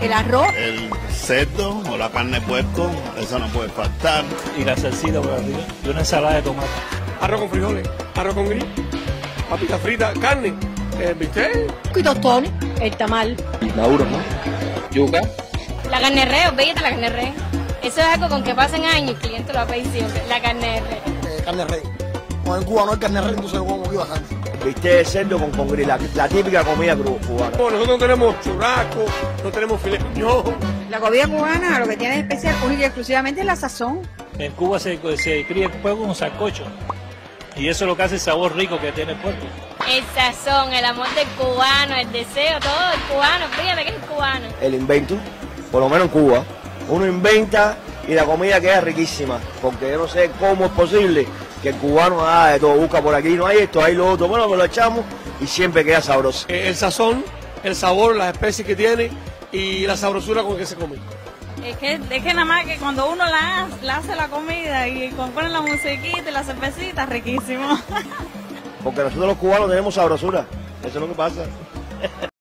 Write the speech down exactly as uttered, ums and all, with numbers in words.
el arroz, el cerdo o la carne de puerco, eso no puede faltar. Y la salsita por arriba y una ensalada de tomate. Arroz con frijoles, arroz con gris, papita frita, carne, el bistec. y tostones, el tamal. Maduro, ¿no? Yuca. La carne de res, olvídate la carne de res. Eso es algo con que pasen años y el cliente lo va a pedir siempre, la carne de res. Eh, carne de res. Como en Cuba no hay carne de res, entonces lo como aquí bastante. Bistec de cerdo con congrí, la, la típica comida cubana. Bueno, nosotros no tenemos churrasco, no tenemos filet mignon. La comida cubana lo que tiene de especial única y exclusivamente es la sazón. En Cuba se, se cría el puerco con sancocho. Y eso es lo que hace el sabor rico que tiene el puerco. El sazón, el amor del cubano, el deseo, todo el cubano, fíjate que es el cubano. El invento, por lo menos en Cuba, uno inventa y la comida queda riquísima, porque yo no sé cómo es posible que el cubano haga de todo, busca por aquí, no hay esto, hay lo otro, bueno, me lo echamos y siempre queda sabroso. El sazón, el sabor, las especies que tiene y la sabrosura con que se come. Es que, es que nada más que cuando uno la, la hace la comida y cuando ponen la musiquita y la cervecita, riquísimo. Porque nosotros los cubanos tenemos sabrosura, eso es lo que pasa.